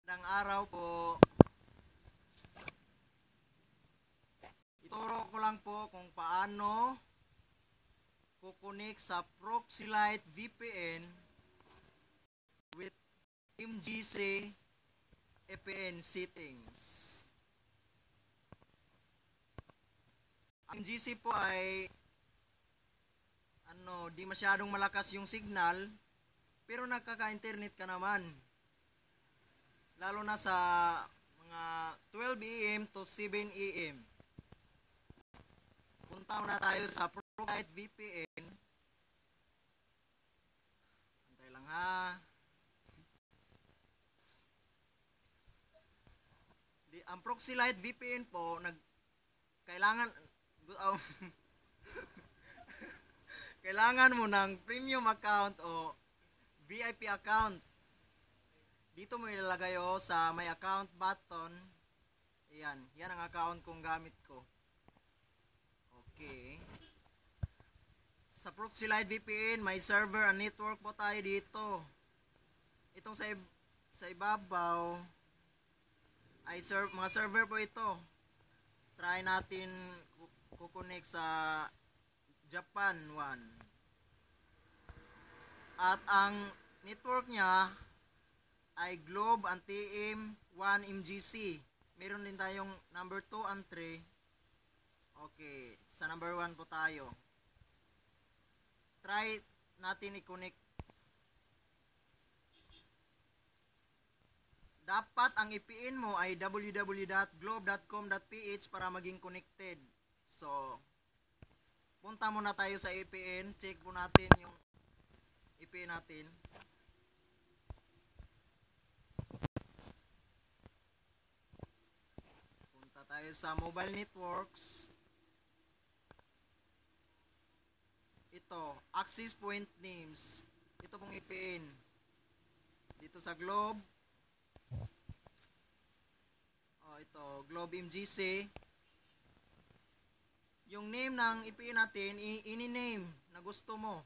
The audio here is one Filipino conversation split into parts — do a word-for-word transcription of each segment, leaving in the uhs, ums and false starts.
Magandang araw po. Ituro ko lang po kung paano kukunik sa Proxylite V P N with M G C V P N settings. Ang M G C po ay ano, di masyadong malakas yung signal, pero nagkaka-internet ka naman. Lalo na sa mga twelve A M to seven A M. Punta muna tayo sa Proxylite V P N. Antay lang ha. Di, ang Proxylite V P N po, nag, kailangan, uh, kailangan mo ng premium account o V I P account. Dito mo ilalagay o sa may account button. Ayan, yan ang account kong gamit ko. Okay. Sa Proxylite V P N, may server and network po tayo dito. Itong sa, sa ibabaw, ay serve, mga server po ito. Try natin kukonek sa Japan one. At ang network niya ay Globe and T M one M G C. Meron din tayong number two and three. Okay, sa number one po tayo. Try natin i-connect. Dapat ang I P N mo ay w w w dot globe dot com dot p h para maging connected. So, punta muna tayo sa I P N. Check po natin yung I P N natin. Punta tayo sa mobile networks. Ito, access point names. Ito pong I P N. Dito sa Globe. Oh, ito, Globe M G C. Yung name ng I P N natin, ini-name na gusto mo.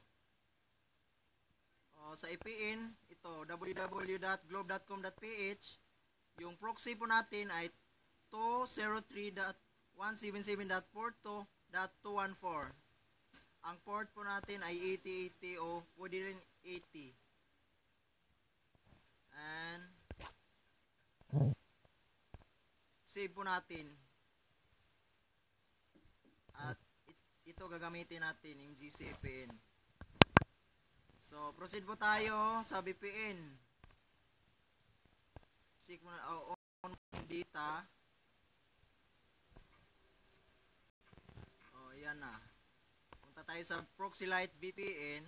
Oh, sa I P N, ito, w w w dot globe dot com dot p h. Yung proxy po natin ay two oh three dot one seven seven dot port two dot two one four. Ang port po natin ay eighty eighty o pwede rin eighty. And save po natin. At ito gagamitin natin yung G C V P N. So, proceed po tayo sa V P N. Check mo na, oh, on data. Oh, yan na. Punta tayo sa Proxylite V P N.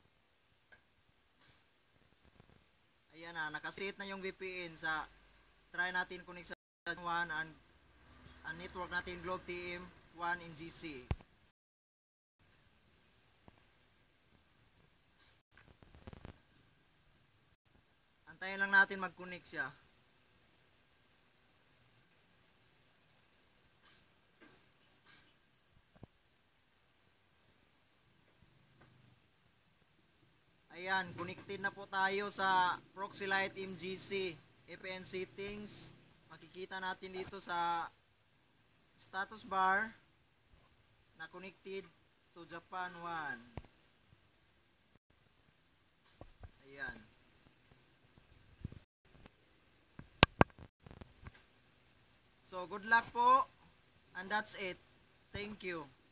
Ayan na, nakaset na yung V P N sa, try natin connect sa one and, and network natin Globe T M one M G C. Antayin lang natin mag-connect siya. Ayan, connected na po tayo sa Proxylite M G C V P N settings. Makikita natin dito sa status bar na connected to Japan one. Ayan. So, good luck po. And that's it. Thank you.